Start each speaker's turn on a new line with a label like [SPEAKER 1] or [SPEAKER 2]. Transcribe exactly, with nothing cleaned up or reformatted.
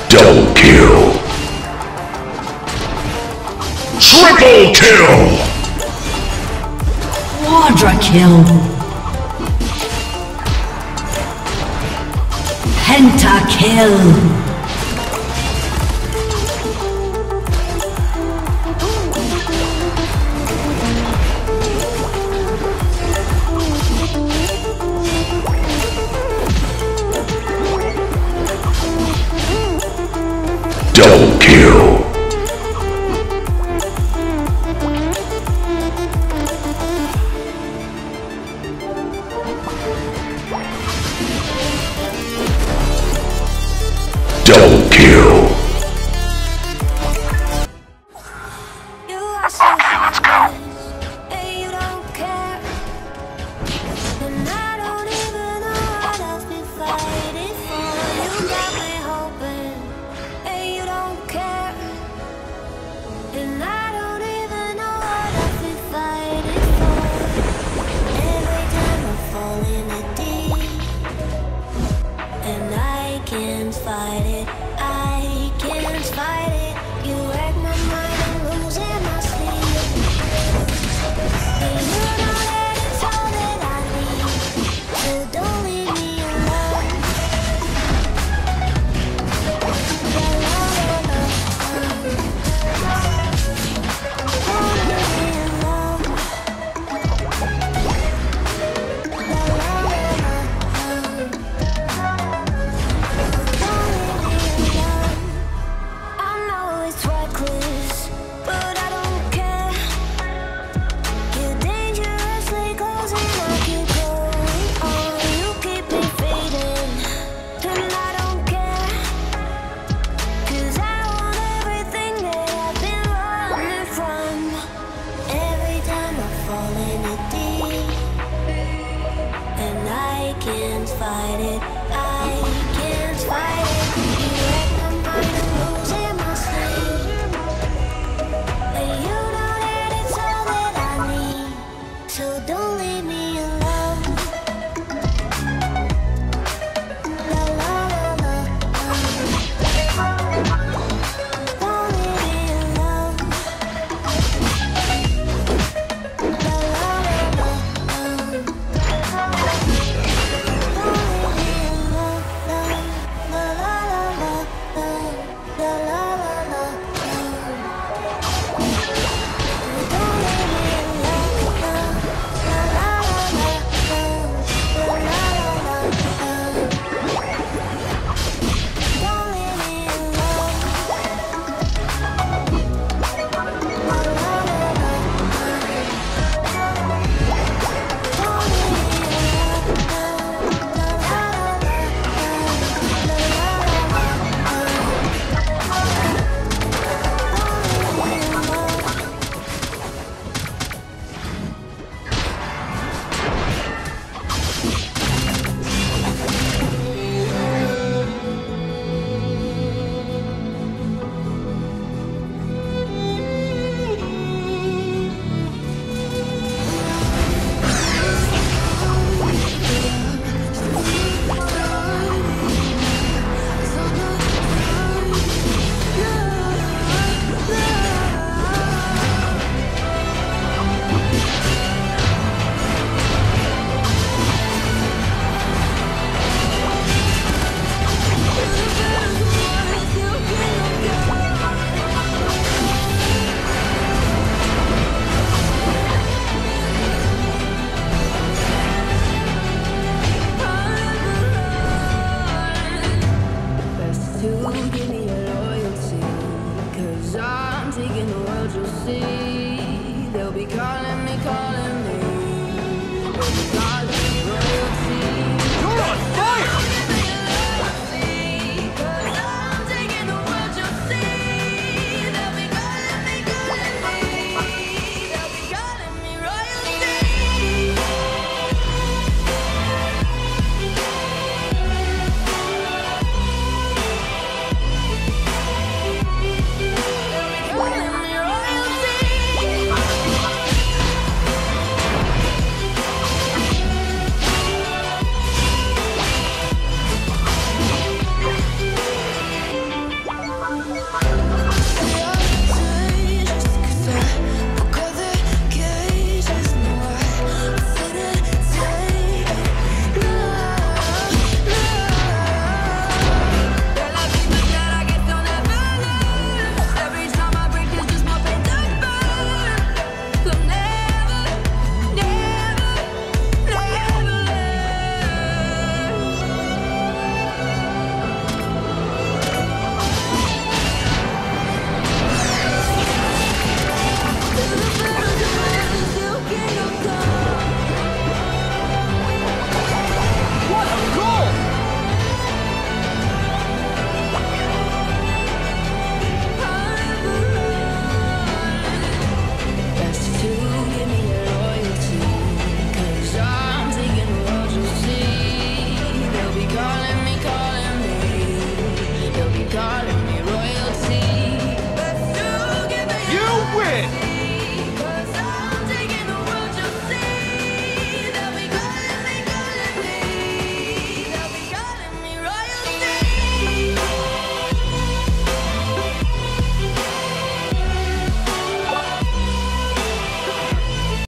[SPEAKER 1] Double kill. Triple kill.
[SPEAKER 2] Quadra kill. Penta kill.
[SPEAKER 1] Double kill. Double kill.
[SPEAKER 3] Okay, let's go. And you don't care. And I don't even know what I've been fighting for. You got me hoping. And you don't care. And I don't even know what I've been fighting for. Every time I fall in a deep, and I can't fight it. I can't fight it. You wreck my mind, I'm losing my sleep. And you know that it's all that I need. So don't leave me alone. La la la la. Don't leave me alone. La la la la. Don't leave me alone. I know it's reckless, but I don't care. You're dangerously close and I keep going on. You keep me fading, and I don't care. Cause I want everything that I've been running from. Every time I fall in it deep, and I can't fight it. I can't fight it. You wreck my mind, I'm losing my sleep. And you know that it's all that I need. So don't leave me alone. La la la la. Don't leave me alone. La la la la. Don't leave me alone. La la la la. La la la la. Don't leave me alone. La la la
[SPEAKER 4] darling.